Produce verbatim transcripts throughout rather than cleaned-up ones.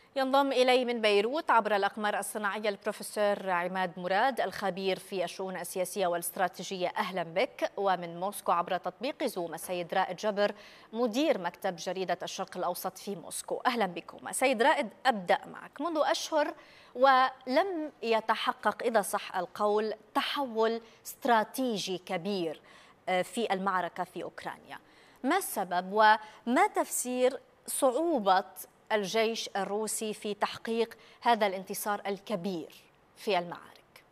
ينضم إلي من بيروت عبر الأقمار الصناعية البروفيسور عماد مراد الخبير في الشؤون السياسية والاستراتيجية. أهلا بك. ومن موسكو عبر تطبيق زوم السيد رائد جبر مدير مكتب جريدة الشرق الأوسط في موسكو. أهلا بكم. سيد رائد، أبدأ معك. منذ أشهر ولم يتحقق إذا صح القول تحول استراتيجي كبير في المعركة في أوكرانيا. ما السبب وما تفسير صعوبة الجيش الروسي في تحقيق هذا الانتصار الكبير في المعارك؟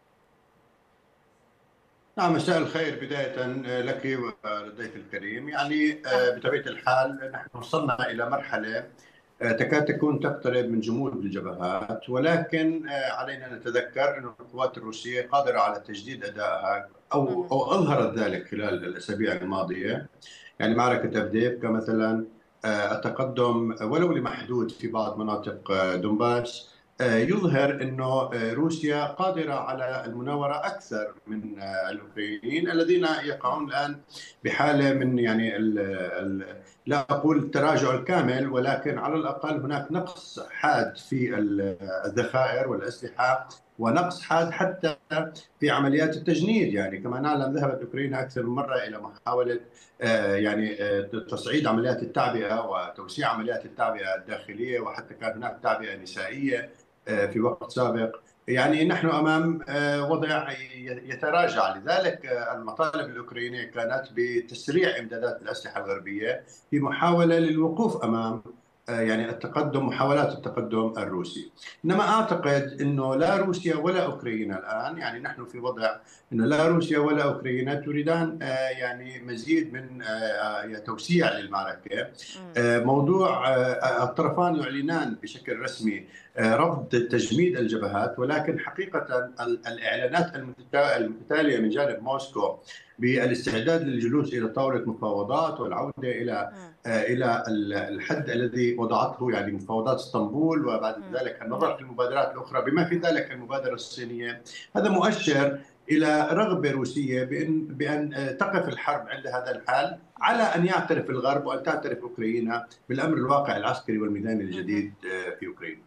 نعم، مساء الخير بداية لك وللضيف الكريم. يعني بطبيعة الحال نحن وصلنا إلى مرحلة تكاد تكون تقترب من جمود الجبهات، ولكن علينا نتذكر أن القوات الروسية قادرة على تجديد أدائها أو أو أظهرت ذلك خلال الأسابيع الماضية. يعني معركة أفديفكا مثلا، التقدم ولو لمحدود في بعض مناطق دونباس يظهر أنه روسيا قادرة على المناورة أكثر من الأوكرانيين الذين يقعون الآن بحالة من يعني ال ال لا أقول التراجع الكامل، ولكن على الأقل هناك نقص حاد في الذخائر والأسلحة، ونقص حاد حتى في عمليات التجنيد. يعني كما نعلم ذهبت أوكرانيا أكثر من مرة إلى محاولة يعني تصعيد عمليات التعبئة وتوسيع عمليات التعبئة الداخلية، وحتى كان هناك تعبئة نسائية في وقت سابق. يعني نحن أمام وضع يتراجع، لذلك المطالب الأوكرانية كانت بتسريع إمدادات الأسلحة الغربية في محاولة للوقوف أمام يعني التقدم، محاولات التقدم الروسي. إنما أعتقد أنه لا روسيا ولا أوكرانيا الآن، يعني نحن في وضع أنه لا روسيا ولا أوكرانيا تريدان يعني مزيد من توسيع للمعركة. موضوع الطرفان يعلنان بشكل رسمي رفض تجميد الجبهات، ولكن حقيقة الإعلانات المتتالية من جانب موسكو بالاستعداد للجلوس إلى طاولة مفاوضات والعودة إلى إلى الحد الذي وضعته يعني مفاوضات اسطنبول، وبعد ذلك النظر في المبادرات الأخرى بما في ذلك المبادرة الصينية، هذا مؤشر إلى رغبة روسية بأن بأن تقف الحرب عند هذا الحال، على أن يعترف الغرب وأن تعترف أوكرانيا بالأمر الواقع العسكري والميداني الجديد في أوكرانيا.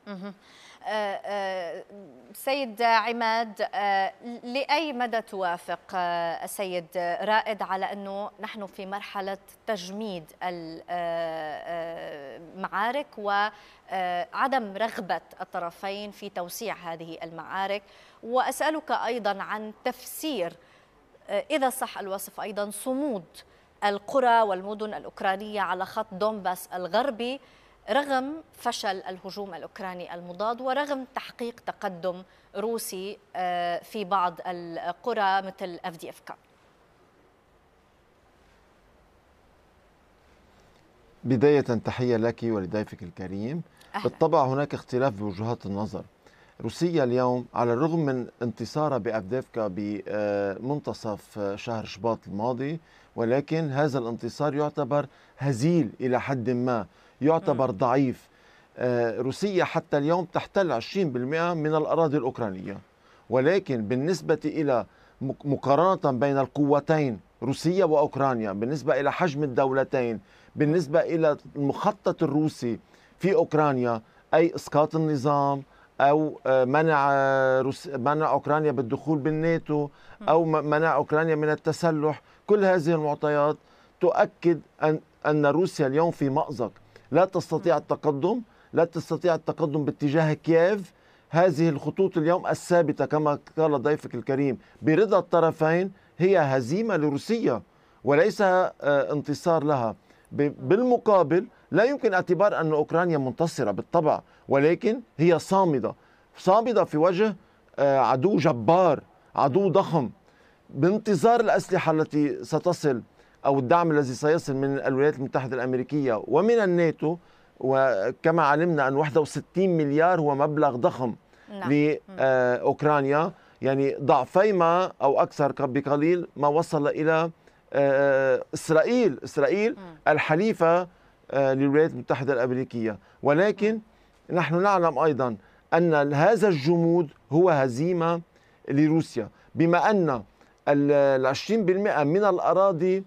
سيد عماد، لأي مدى توافق السيد رائد على أنه نحن في مرحلة تجميد المعارك وعدم رغبة الطرفين في توسيع هذه المعارك؟ وأسألك أيضا عن تفسير، إذا صح الوصف أيضا، صمود القرى والمدن الأوكرانية على خط دونباس الغربي رغم فشل الهجوم الأوكراني المضاد ورغم تحقيق تقدم روسي في بعض القرى مثل أفديفكا. بداية تحية لك ولضيفك الكريم. أهلا. بالطبع هناك اختلاف بوجهات النظر. روسيا اليوم على الرغم من انتصارها بأفديفكا بمنتصف شهر شباط الماضي، ولكن هذا الانتصار يعتبر هزيل إلى حد ما، يعتبر ضعيف. روسيا حتى اليوم تحتل عشرين بالمئة من الأراضي الأوكرانية، ولكن بالنسبة إلى مقارنة بين القوتين روسيا وأوكرانيا، بالنسبة إلى حجم الدولتين، بالنسبة إلى المخطط الروسي في أوكرانيا، أي إسقاط النظام أو منع روس... منع أوكرانيا بالدخول بالناتو أو منع أوكرانيا من التسلح، كل هذه المعطيات تؤكد أن أن روسيا اليوم في مأزق، لا تستطيع التقدم، لا تستطيع التقدم باتجاه كييف. هذه الخطوط اليوم الثابتة كما قال ضيفك الكريم برضا الطرفين هي هزيمة لروسيا وليس انتصار لها. بالمقابل لا يمكن اعتبار أن أوكرانيا منتصرة بالطبع، ولكن هي صامدة صامدة في وجه عدو جبار، عدو ضخم، بانتظار الأسلحة التي ستصل أو الدعم الذي سيصل من الولايات المتحدة الأمريكية ومن الناتو. وكما علمنا أن واحد وستين مليار هو مبلغ ضخم لأوكرانيا، يعني ضعفي ما أو أكثر بقليل ما وصل إلى إسرائيل إسرائيل الحليفة للولايات المتحدة الأمريكية. ولكن نحن نعلم أيضا أن هذا الجمود هو هزيمة لروسيا، بما أن العشرين بالمئة من الأراضي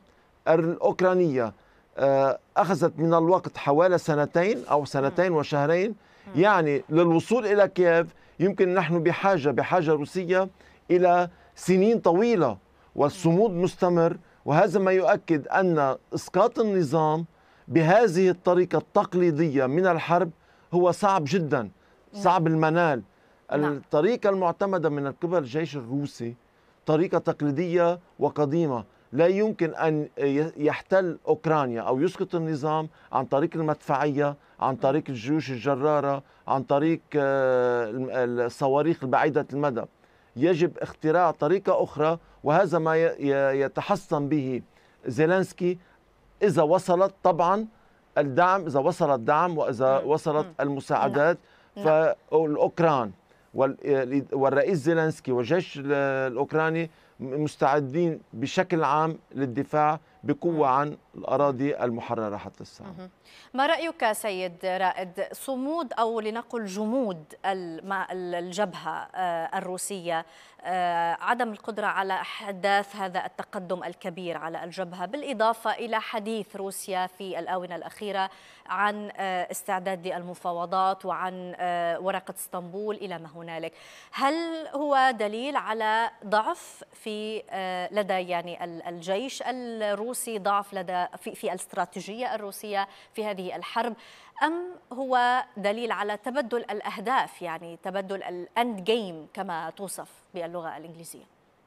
الأوكرانية أخذت من الوقت حوالي سنتين أو سنتين وشهرين يعني للوصول إلى كييف يمكن نحن بحاجة بحاجة روسية إلى سنين طويلة والصمود مستمر، وهذا ما يؤكد أن إسقاط النظام بهذه الطريقة التقليدية من الحرب هو صعب جدا، صعب المنال. الطريقة المعتمدة من قبل الجيش الروسي طريقة تقليدية وقديمة، لا يمكن أن يحتل أوكرانيا أو يسقط النظام عن طريق المدفعية، عن طريق الجيوش الجرارة، عن طريق الصواريخ البعيدة المدى. يجب اختراع طريقة أخرى، وهذا ما يتحصن به زيلينسكي إذا وصلت طبعا الدعم، إذا وصل الدعم وإذا وصلت المساعدات. فالأوكران والرئيس زيلينسكي والجيش الأوكراني مستعدين بشكل عام للدفاع بقوة عن الأراضي المحررة حتى الساعة. ما رأيك سيد رائد صمود أو لنقل جمود الجبهة الروسية، عدم القدرة على إحداث هذا التقدم الكبير على الجبهة، بالإضافة إلى حديث روسيا في الآونة الأخيرة عن استعداد المفاوضات وعن ورقة اسطنبول إلى ما هنالك، هل هو دليل على ضعف في لدى يعني الجيش الروسي، ضعف لدى في في الاستراتيجية الروسية في هذه الحرب، أم هو دليل على تبدل الأهداف، يعني تبدل الأند جيم كما توصف باللغة الإنجليزية؟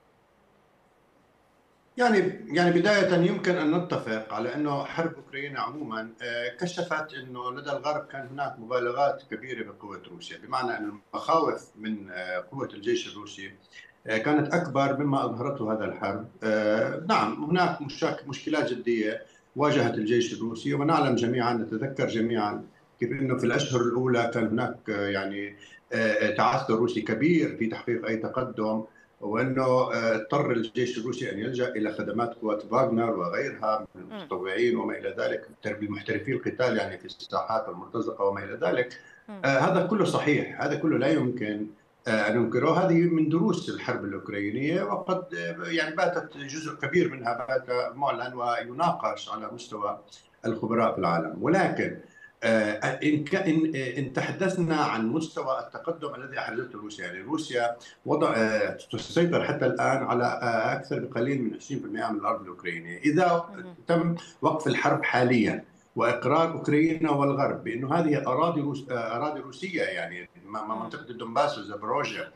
يعني يعني بداية يمكن أن نتفق على أنه حرب أوكرانيا عموما كشفت أنه لدى الغرب كان هناك مبالغات كبيرة بقوة روسيا، بمعنى أن المخاوف من قوة الجيش الروسي كانت أكبر مما أظهرته هذا الحرب. نعم هناك مشكلات جدية واجهت الجيش الروسي، ونعلم جميعا، نتذكر جميعا كيف أنه في الأشهر الأولى كان هناك يعني تعثر روسي كبير في تحقيق أي تقدم، وأنه اضطر الجيش الروسي أن يلجأ إلى خدمات قوات فاغنر وغيرها من المتطوعين وما إلى ذلك، بمحترفي القتال يعني في الساحات المرتزقة وما إلى ذلك. هذا كله صحيح، هذا كله لا يمكن أن ننكره. هذه من دروس الحرب الأوكرانية، وقد يعني باتت جزء كبير منها بات معلن ويناقش على مستوى الخبراء في العالم. ولكن إن إن تحدثنا عن مستوى التقدم الذي أحرزته روسيا، يعني روسيا وضع تسيطر حتى الآن على أكثر بقليل من عشرين بالمئة من الأرض الأوكرانية. إذا تم وقف الحرب حاليا وإقرار أوكرانيا والغرب بأنه هذه أراضي روس أراضي روسية، يعني منطقة الدنباس وزابروجيا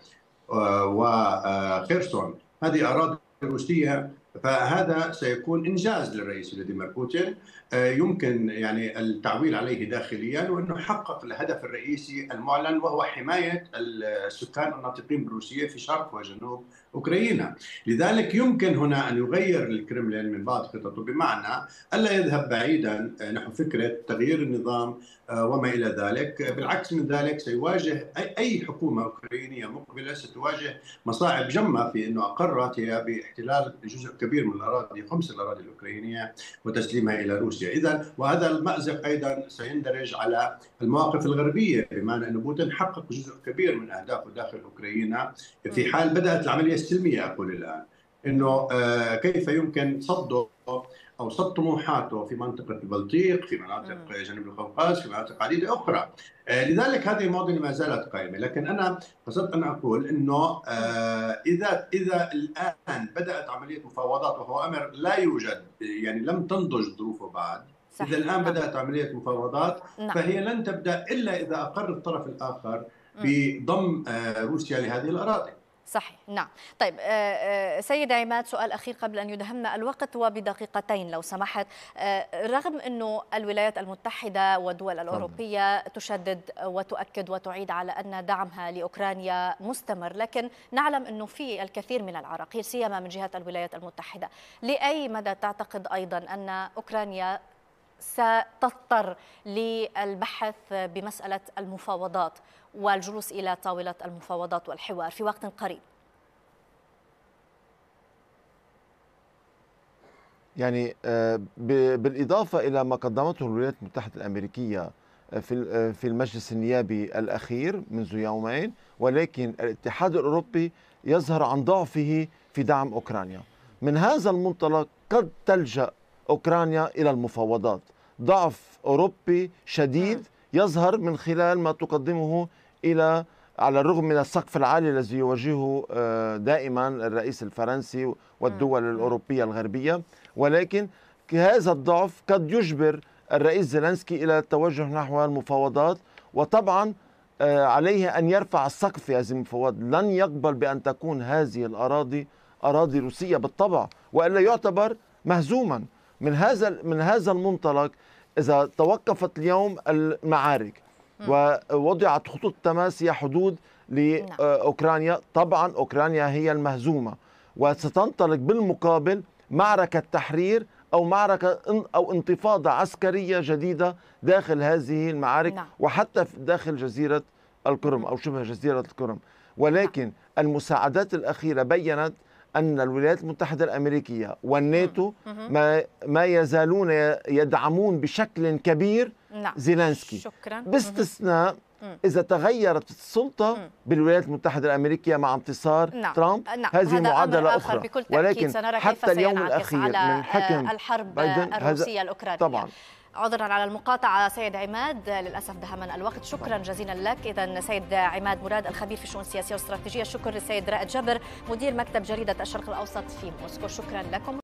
وخيرسون هذه أراضي روسية، فهذا سيكون إنجاز للرئيس فلاديمير بوتين يمكن يعني التعويل عليه داخليا، وأنه حقق الهدف الرئيسي المعلن وهو حماية السكان الناطقين بالروسية في شرق وجنوب أوكرانيا. لذلك يمكن هنا أن يغير الكرملين من بعض خططه، بمعنى ألا يذهب بعيدا نحو فكرة تغيير النظام وما إلى ذلك. بالعكس من ذلك سيواجه أي حكومة أوكرانية مقبلة ستواجه مصاعب جمة في أنه أقرت هي باحتلال جزء كبير من الأراضي، خمس الأراضي الأوكرانية، وتسليمها إلى روسيا. إذا وهذا المأزق أيضا سيندرج على المواقف الغربية، بمعنى أن بوتين حقق جزء كبير من أهدافه داخل أوكرانيا في حال بدأت العملية السلمية. أقول الآن أنه كيف يمكن صده أو صد طموحاته في منطقة البلطيق، في مناطق جنوب القوقاز، في مناطق عديدة أخرى. لذلك هذه المعضلة ما زالت قائمة. لكن أنا قصدت أن أقول أنه إذا إذا الآن بدأت عملية مفاوضات، وهو أمر لا يوجد، يعني لم تنضج ظروفه بعد، صحيح. إذا الآن بدأت عملية مفاوضات فهي لن تبدأ إلا إذا أقر الطرف الآخر بضم روسيا لهذه الأراضي. صحيح، نعم. طيب سيد عماد، سؤال أخير قبل أن يدهمنا الوقت وبدقيقتين لو سمحت. رغم أنه الولايات المتحدة والدول الأوروبية تشدد وتؤكد وتعيد على أن دعمها لأوكرانيا مستمر، لكن نعلم أنه في الكثير من العراقيل سيما من جهة الولايات المتحدة. لأي مدى تعتقد أيضا أن أوكرانيا ستضطر للبحث بمسألة المفاوضات والجلوس إلى طاولة المفاوضات والحوار في وقت قريب؟ يعني بالإضافة إلى ما قدمته الولايات المتحدة الأمريكية في في المجلس النيابي الأخير منذ يومين، ولكن الاتحاد الأوروبي يظهر عن ضعفه في دعم أوكرانيا. من هذا المنطلق قد تلجأ أوكرانيا إلى المفاوضات. ضعف أوروبي شديد يظهر من خلال ما تقدمه إلى على الرغم من السقف العالي الذي يواجهه دائما الرئيس الفرنسي والدول الأوروبية الغربية، ولكن هذا الضعف قد يجبر الرئيس زيلينسكي إلى التوجه نحو المفاوضات، وطبعا عليه أن يرفع السقف في هذه المفاوضات. لن يقبل بأن تكون هذه الأراضي أراضي روسية بالطبع، وإلا يعتبر مهزوما. من هذا من هذا المنطلق، إذا توقفت اليوم المعارك ووضعت خطوط تماس هي حدود لأوكرانيا، طبعا أوكرانيا هي المهزومة، وستنطلق بالمقابل معركة تحرير أو معركة أو انتفاضة عسكرية جديدة داخل هذه المعارك، نعم. وحتى داخل جزيرة القرم أو شبه جزيرة القرم. ولكن نعم. المساعدات الأخيرة بيّنت أن الولايات المتحدة الأمريكية والناتو ما, ما يزالون يدعمون بشكل كبير نعم. زيلينسكي، شكرا. باستثناء إذا تغيرت السلطة بالولايات المتحدة الأمريكية مع انتصار نعم. ترامب نعم. هذه معادلة أخرى، ولكن حتى اليوم الأخير من الحكم الحرب الروسية الأوكرانية. طبعا عذرا على المقاطعة سيد عماد، للأسف دهمنا الوقت. شكرا جزيلا لك. إذا سيد عماد مراد الخبير في الشؤون السياسية والاستراتيجية. شكرا للسيد رائد جبر مدير مكتب جريدة الشرق الأوسط في موسكو. شكرا لكم.